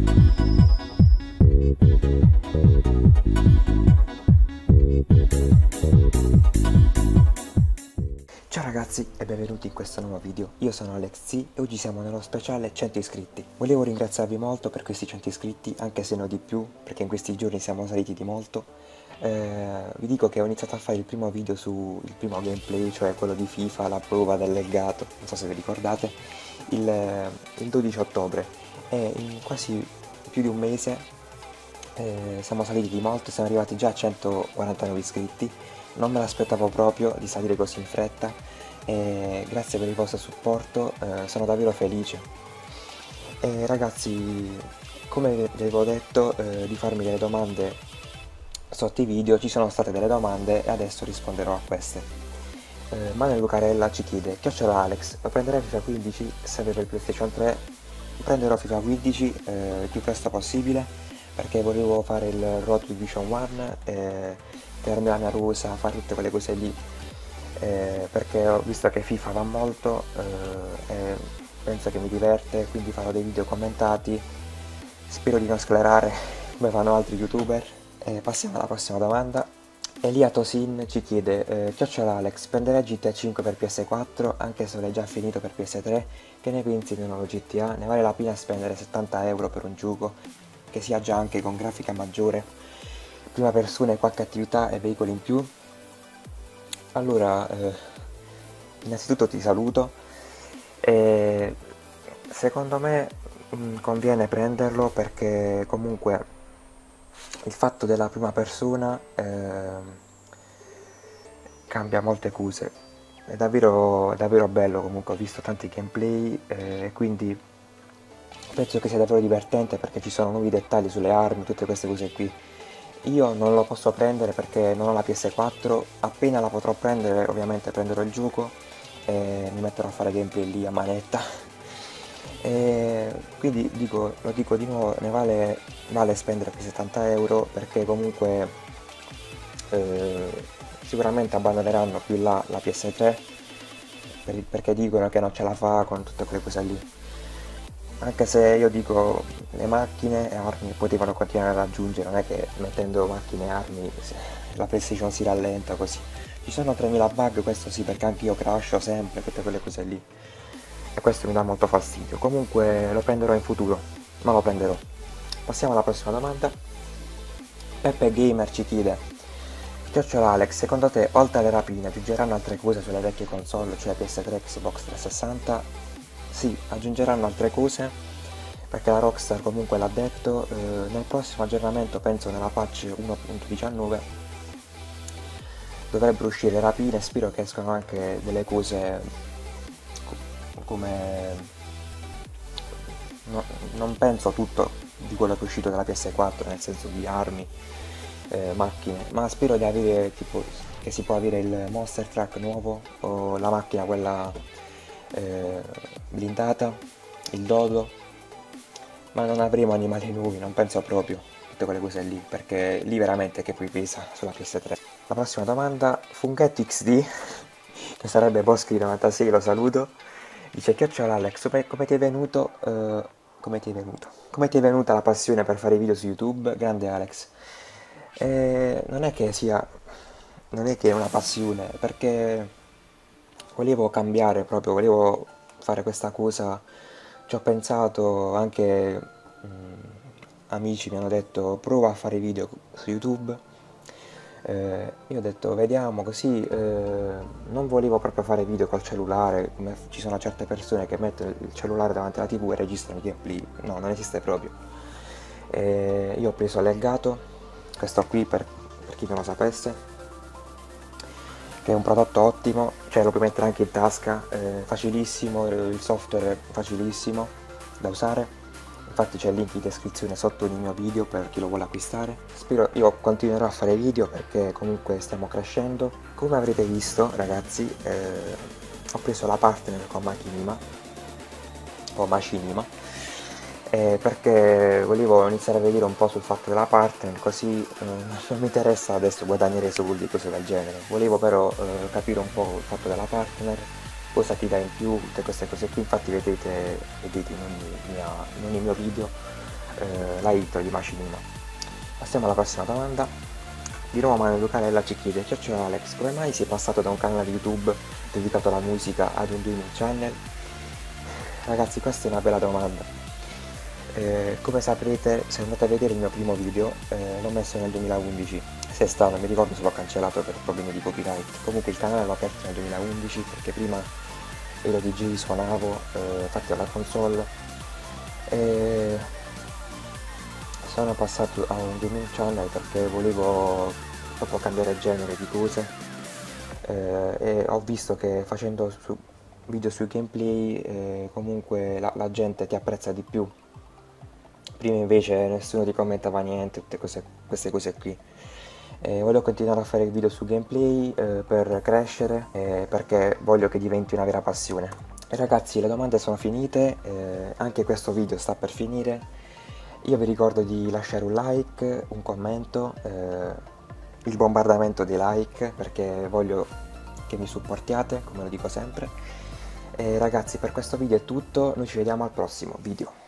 Ciao ragazzi e benvenuti in questo nuovo video, io sono Alex e oggi siamo nello speciale 100 iscritti. Volevo ringraziarvi molto per questi 100 iscritti, anche se non di più, perché in questi giorni siamo saliti di molto. Vi dico che ho iniziato a fare il primo video sul primo gameplay, cioè quello di FIFA, la prova del legato, non so se vi ricordate, il 12 ottobre e in quasi più di un mese siamo saliti di molto, siamo arrivati già a 149 iscritti. Non me l'aspettavo proprio di salire così in fretta e grazie per il vostro supporto, sono davvero felice. Ragazzi, come vi avevo detto di farmi delle domande sotto i video, ci sono state delle domande e adesso risponderò a queste. Manuel Lucarella ci chiede: chiocciola Alex, lo prenderai FIFA 15 se per il PlayStation 3? Prenderò FIFA 15 il più presto possibile perché volevo fare il Road to Division 1 tenermi la mia rosa, fare tutte quelle cose lì, perché ho visto che FIFA va molto e penso che mi diverte, quindi farò dei video commentati, spero di non sclerare come fanno altri youtuber. Passiamo alla prossima domanda. Elia Tosin ci chiede: chiocciola Alex, prenderai GTA 5 per PS4 anche se l'hai già finito per PS3? Che ne pensi di un nuovo GTA? Ne vale la pena spendere 70 euro per un gioco che sia già anche con grafica maggiore, prima persona e qualche attività e veicoli in più? Allora, innanzitutto ti saluto e secondo me conviene prenderlo perché comunque il fatto della prima persona cambia molte cose, è davvero bello. Comunque ho visto tanti gameplay e quindi penso che sia davvero divertente perché ci sono nuovi dettagli sulle armi, tutte queste cose qui. Io non lo posso prendere perché non ho la PS4, appena la potrò prendere ovviamente prenderò il gioco e mi metterò a fare gameplay lì a manetta. E quindi lo dico di nuovo, ne vale spendere quei 70 euro perché comunque sicuramente abbandoneranno più in là la PS3 perché dicono che non ce la fa con tutte quelle cose lì. Anche se io dico, le macchine e armi potevano continuare ad aggiungere, non è che mettendo macchine e armi la PlayStation si rallenta così. Ci sono 3000 bug, questo sì, perché anche io crasho sempre, tutte quelle cose lì. E questo mi dà molto fastidio. Comunque lo prenderò in futuro, ma lo prenderò. Passiamo alla prossima domanda. Peppe Gamer ci chiede: chiocciola Alex, secondo te oltre alle rapine aggiungeranno altre cose sulle vecchie console, cioè PS3, Xbox 360? Sì, aggiungeranno altre cose perché la Rockstar comunque l'ha detto. Nel prossimo aggiornamento, penso nella patch 1.19, dovrebbero uscire rapine, spero che escano anche delle cose come non penso a tutto di quello che è uscito dalla PS4, nel senso di armi, macchine, ma spero di avere tipo che si può avere il Monster Truck nuovo o la macchina quella blindata, il dodo, ma non avremo animali nuovi, non penso proprio, tutte quelle cose lì, perché lì veramente che poi pesa sulla PS3. La prossima domanda, Funghetto XD, che sarebbe Boschi 96, lo saluto, dice: chiocciola Alex, come ti è venuta la passione per fare video su YouTube? Grande Alex. Non è che è una passione, perché volevo cambiare proprio, volevo fare questa cosa, ci ho pensato, anche amici mi hanno detto prova a fare video su YouTube, io ho detto vediamo così, non volevo proprio fare video col cellulare, come ci sono certe persone che mettono il cellulare davanti alla TV e registrano i gameplay, no, non esiste proprio. Io ho preso l'Elgato, questo qui per chi non lo sapesse, che è un prodotto ottimo, cioè lo puoi mettere anche in tasca, facilissimo, il software è facilissimo da usare, infatti c'è il link in descrizione sotto il mio video per chi lo vuole acquistare. Io continuerò a fare video perché comunque stiamo crescendo. Come avrete visto ragazzi, ho preso la partner con Machinima o Machinima, perché volevo iniziare a vedere un po' sul fatto della partner, così non mi interessa adesso guadagnare soldi, cose del genere, volevo però capire un po' il fatto della partner, cosa ti dà in più, tutte queste cose qui. Infatti vedete in ogni mio video la intro di Macinino. Passiamo alla prossima domanda. Di nuovo Manuel Lucarella ci chiede: Chiocciola Alex, come mai sei passato da un canale YouTube dedicato alla musica ad un gaming channel? Ragazzi, questa è una bella domanda. Come saprete, se andate a vedere il mio primo video, l'ho messo nel 2011, se è stato, non mi ricordo se l'ho cancellato per problemi di copyright. Comunque il canale l'ho aperto nel 2011 perché prima ero DJ, suonavo, infatti alla console, e sono passato a un gaming channel perché volevo proprio cambiare genere di cose, e ho visto che facendo video sui gameplay comunque la gente ti apprezza di più. Prima invece nessuno ti commentava niente, tutte queste cose qui. Voglio continuare a fare video su gameplay per crescere, perché voglio che diventi una vera passione. E ragazzi, le domande sono finite, anche questo video sta per finire. Io vi ricordo di lasciare un like, un commento, il bombardamento dei like, perché voglio che mi supportiate, come lo dico sempre. E ragazzi, per questo video è tutto, noi ci vediamo al prossimo video.